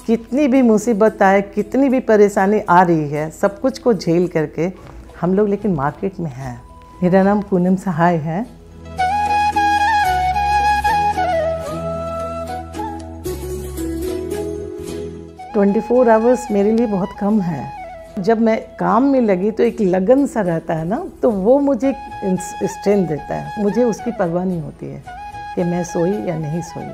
कितनी भी मुसीबत आए, कितनी भी परेशानी आ रही है, सब कुछ को झेल करके हम लोग लेकिन मार्केट में हैं। मेरा नाम पूनम सहाय है। ट्वेंटी 24 आवर्स मेरे लिए बहुत कम है। जब मैं काम में लगी तो एक लगन सा रहता है ना, तो वो मुझे स्ट्रेंथ देता है। मुझे उसकी परवाह नहीं होती है कि मैं सोई या नहीं सोई।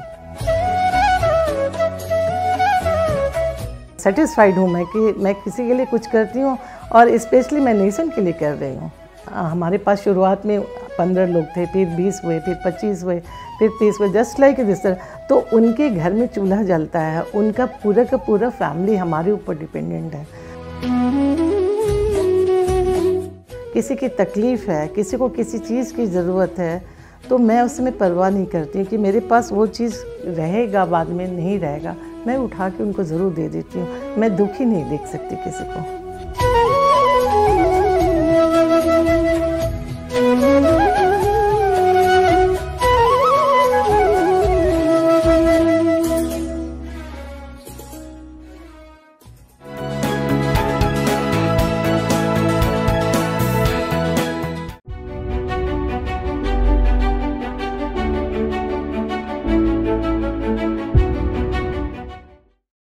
सेटिस्फाइड हूँ मैं कि मैं किसी के लिए कुछ करती हूँ, और स्पेशली मैं नेशन के लिए कर रही हूँ। हमारे पास शुरुआत में 15 लोग थे, फिर 20 हुए, फिर 25 हुए, फिर 30 हुए, जस्ट लाइक दिस। तो उनके घर में चूल्हा जलता है, उनका पूरा का पूरा फैमिली हमारे ऊपर डिपेंडेंट है। किसी की तकलीफ़ है, किसी को किसी चीज़ की ज़रूरत है, तो मैं उसमें परवाह नहीं करती कि मेरे पास वो चीज़ रहेगा, बाद में नहीं रहेगा। मैं उठा के उनको ज़रूर दे देती हूँ। मैं दुखी नहीं देख सकती किसी को।